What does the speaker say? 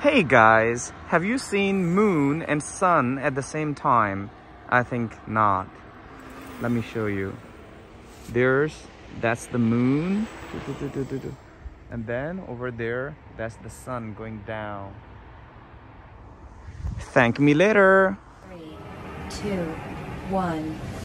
Hey guys, have you seen moon and sun at the same time? I think not. Let me show you. That's the moon. And then over there, that's the sun going down. Thank me later. 3, 2, 1.